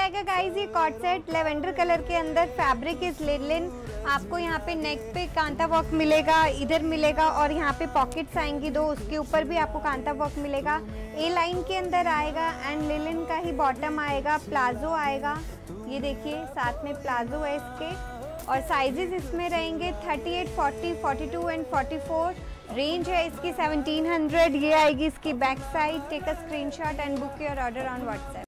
आएगा गाइज ये cot set lavender colour के अंदर, फैब्रिक इज लिनन। आपको यहाँ पे नेक पे कांता वर्क मिलेगा, इधर मिलेगा, और यहाँ पे पॉकेट्स आएंगी दो, उसके ऊपर भी आपको कांता वर्क मिलेगा। ए लाइन के अंदर आएगा एंड लिनन का ही बॉटम आएगा, प्लाजो आएगा। ये देखिए साथ में प्लाजो है इसके, और साइजेस इसमें रहेंगे 38, 40, 42 एंड 44। रेंज है इसकी 1700। ये आएगी इसकी back side. Take a screenshot and book your order on WhatsApp.